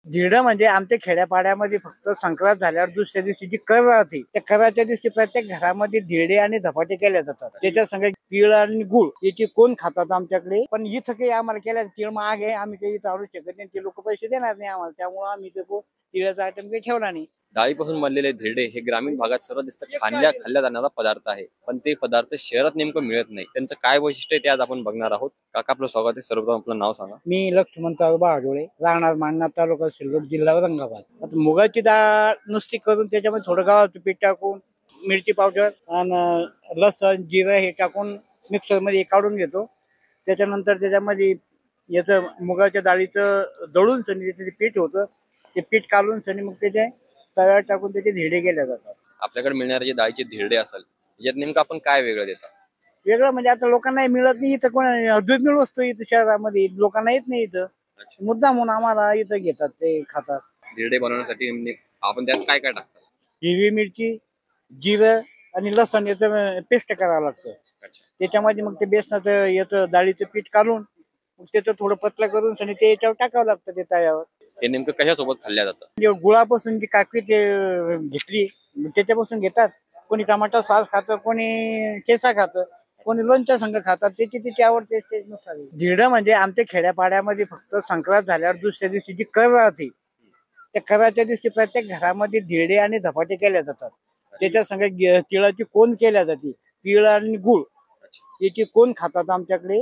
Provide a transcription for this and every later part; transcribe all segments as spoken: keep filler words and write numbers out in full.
धिरडं म्हणजे आमच्या खेड्यापाड्यामध्ये फक्त संक्रांत झाल्यावर दुसऱ्या दिवशी जी कर राहते त्या कराच्या दिवशी प्रत्येक घरामध्ये धिरडे आणि धपाटे केले जातात. त्याच्या संग तीळ आणि गुळ याची कोण खातात आमच्याकडे, पण इथं काही आम्हाला केल्या तीळ महाग आहे, आम्ही काही इथं आणू शकत नाही, ते लोक पैसे देणार नाही आम्हाला, त्यामुळे आम्ही तो तिळाचा आयटम काही ठेवला नाही. डाळीपासून बनलेले धिरडे हे ग्रामीण भागात सर्वात खाल्ल्या खाल्ल्या जाणारा पदार्थ आहे, पण ते पदार्थ शहरात नेमकं मिळत नाही. त्यांचं काय वैशिष्ट्य आहे ते आज आपण बघणार आहोत. काका आपलं स्वागत आहे. सर्वप्रथम आपलं नाव सांगा. मी लक्ष्मण बहाडोळे, राहणार मांडणा तालुका सिल्लोड, जिल्हा औरंगाबाद. आता मुगाची डाळ नुसती करून त्याच्यामध्ये थोडं गव्हाचं पीठ टाकून मिरची पावडर आणि लसण जिरं हे टाकून मिक्सर मध्ये काढून घेतो. त्याच्यानंतर त्याच्यामध्ये याचं मुगाच्या डाळीचं दळून सनी त्याचे पीठ होतं, ते पीठ काढून सनी मग त्याचे तव्यावर टाकून त्याचे धिरडे केले जातात. आपल्याकडे मिळणारे जे डाळीचे धिरडे असेल यात नेमकं आपण काय वेगळं देतात? वेगळं म्हणजे आता लोकांना मिळत नाही इथं, कोण दुर्मिळ वस्तू इथं शहरामध्ये लोकांना येत नाही इथं, मुद्दा म्हणून आम्हाला इथं घेतात, ते खातात. धिरडे बनवण्यासाठी आपण त्यात काय काय टाकतात? हिरवी मिरची, जिरं आणि लसण याचं पेस्ट करावं लागतं. त्याच्यामध्ये मग ते बेसनाचं याचं डाळीचं पीठ काढून मग त्याचं थोडं पतलं करून आणि ते याच्यावर टाकावं लागतं ते तव्यावर. हे नेमकं कशासोबत खाल्ल्या जातं? म्हणजे गुळापासून जी काकडी ते घेतली त्याच्यापासून घेतात. कोणी टमाटर सॉस खातं, कोणी ठेचा खातं, कोणी लोणच्या संघ खातात, त्याची त्याची आवडते नुसार. धिरडं म्हणजे आमच्या खेड्यापाड्यामध्ये फक्त संक्रांत झाल्यावर दुसऱ्या दिवशी जी कर राहते त्या कराच्या दिवशी प्रत्येक घरामध्ये धिरडे आणि धपाटे केले जातात. त्याच्या संग तिळाची कोण केल्या जाते, तिळ आणि गुळ याची कोण खातात आमच्याकडे,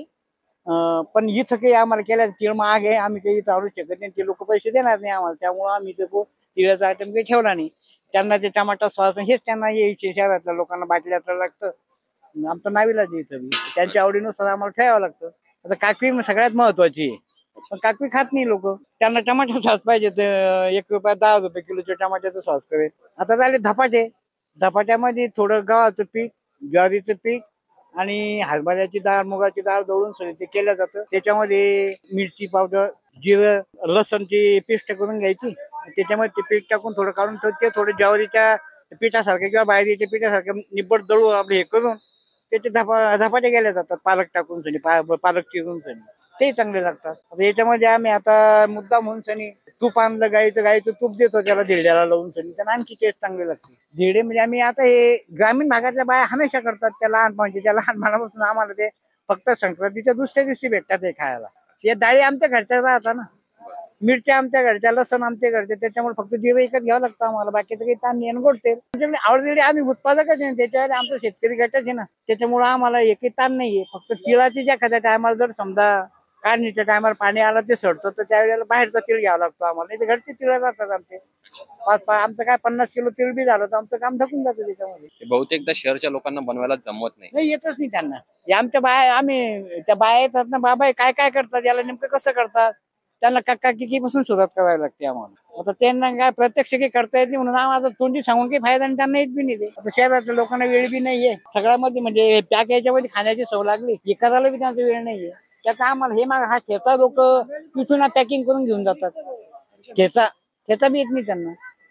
पण इथं काही आम्हाला केल्या तीळ महाग आहे, आम्ही काही इथं आणू शकत नाही, ते लोक पैसे देणार नाही आम्हाला, त्यामुळे आम्ही तो तिळाचा आयटम काही ठेवला नाही. त्यांना ते टमाटर सॉस हेच त्यांना यायचे, शहरातल्या लोकांना बाटल्यातलं लागतं, आमचं नावीलाज इथं त्यांच्या आवडीनुसार आम्हाला ठेवावं लागतं. आता काकवी सगळ्यात महत्वाची आहे, पण काकवी खात नाही लोक, त्यांना टमाटर सॉस पाहिजे, एक रुपया दहा रुपये किलोचे टमाट्याचं सॉस करेल. आता झाले धपाटे. धपाट्यामध्ये थोडं गव्हाचं पीठ, ज्वारीचं पीठ आणि हरभऱ्याची डाळ, मुगाची डाळ दळून सगळं ते केलं जातं. त्याच्यामध्ये मिरची पावडर, जिरं, लसणची पेस्ट करून घ्यायची, त्याच्यामध्ये ते पीठ टाकून थोडं काढून ते थोडं ज्वारीच्या पिठासारखं किंवा बाजरीच्या पिठासारखं निब्बट दळून आपले हे करून त्याचे धपा धपाटे केले जातात. पालक टाकून सनी, पालक चिरून सनी ते चांगले लागतात. आता याच्यामध्ये आम्ही आता मुद्दा म्हणून सनी तूप आणलं, गाईचं गाईचं तूप देतो त्याला धिरड्याला लावून सनी, त्यांना आणखी टेस्ट चांगली लागते. धिरडे म्हणजे आम्ही आता हे ग्रामीण भागातल्या बाया हमेशा करतात, त्या लहानपणाची, त्या लहानपणापासून आम्हाला ते फक्त संक्रांतीच्या दुसऱ्या दिवशी भेटतात हे खायला. हे डाळी आमच्या घरच्या राहतात ना, मिरच्या आमच्या घरच्या, लसण आमच्या घरचे, त्याच्यामुळे फक्त जिरं एकच घ्यावं लागतं आम्हाला, बाकीचं काही ताण नाही. गोडते ऑलरेडी आम्ही उत्पादकच आहे, त्याच्यावर आमचं शेतकरी गटच आहे ना, त्याच्यामुळे आम्हाला एकही ताण नाहीये. फक्त तिळाची ज्या एखाद्या टायमाला जर समजा काढणीच्या टायमाला पाणी आलं ते सडतं, तर त्यावेळेला बाहेरचा तीळ घ्यावा लागतो आम्हाला, नाही तर घरचे तिळ राहतात आमचे. पाच आमचं काय पन्नास किलो तीळ बी झालं तर आमचं काम धकून जातं त्याच्यामध्ये. बहुतेकदा शहरच्या लोकांना बनवायला जमत नाही, नाही येतच नाही त्यांना. आमच्या बाया, आम्ही त्या बाया येतात ना, बाबा काय काय करतात, याला नेमकं कसं करतात, त्यांना काका किकी पासून सुरुवात करायला लागते आम्हाला. आता त्यांना काय प्रत्यक्ष काही करता येत नाही, म्हणून आम्हाला तोंडी सांगून काही फायदा नाही, त्यांना येत बी नाही. आता शहरातल्या लोकांना वेळ बी नाहीये सगळ्यामध्ये, म्हणजे पॅक याच्यामध्ये खाण्याची सवय लागली, एखाद्याला बी त्यांचा वेळ नाहीये. त्याचा आम्हाला हे माग हा ठेचा लोक तिथून पॅकिंग करून घेऊन जातात. ठेचा ठेचा बी येत नाही त्यांना.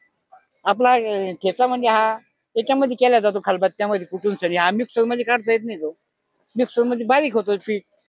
आपला ठेचा म्हणजे हा याच्यामध्ये केला जातो खलबत्त्यामध्ये कुठून सरी, हा मिक्सर मध्ये काढता येत नाही, तो मिक्सर मध्ये बारीक होतो पीठ,